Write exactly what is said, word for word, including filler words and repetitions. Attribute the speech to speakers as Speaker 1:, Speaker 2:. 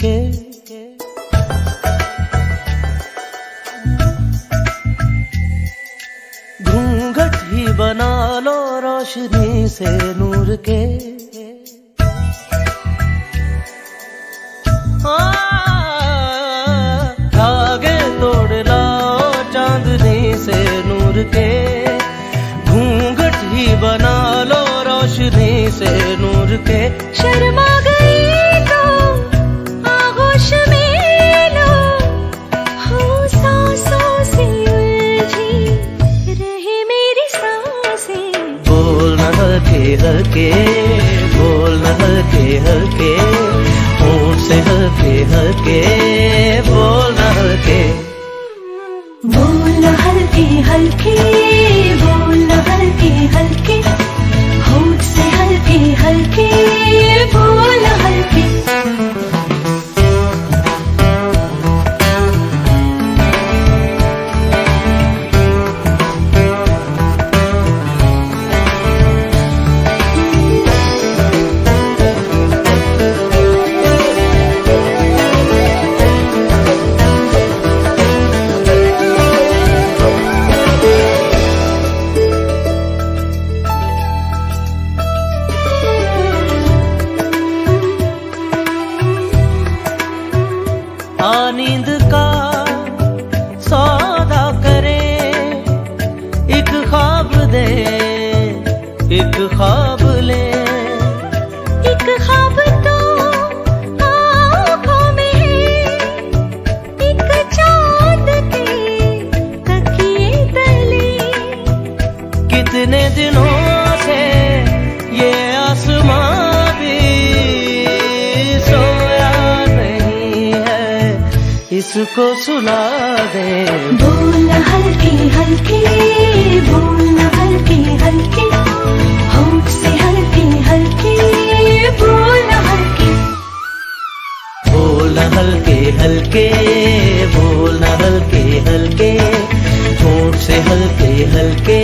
Speaker 1: के। घूंघट ही बना लो रोशनी से नूर के। धागे तोड़ लाओ चांदनी से नूर के। घूंघट ही बना लो रोशनी से नूर के।
Speaker 2: शर्मा गई तो आगोश में लो, हो सांसों से उलझी रहे मेरी सांसें।
Speaker 1: बोलना हल्के हल्के, बोलना हल्के हल्के, होंठ से हल्के हल्के, बोलना हल्के।
Speaker 2: बोलना हल्के हल्के, बोलना हल्के हल्के, होंठ से हल्के हल्के, बोलना हल्के।
Speaker 1: नींद का सौदा करें, एक ख्वाब दे, एक ख्वाब ले।
Speaker 2: एक ख्वाब तो आँखों में है, एक चाँद के तकिए तले।
Speaker 1: कितने दिनों से ये आसमां भी सोया नहीं है, इसको सुला दे।
Speaker 2: बोलना हल्के हल्के, बोलना हल्के हल्के, होंठ से हल्के हल्के, बोलना हल्के।
Speaker 1: बोलना हल्के हल्के, बोलना हल्के हल्के, होंठ से हल्के हल्के,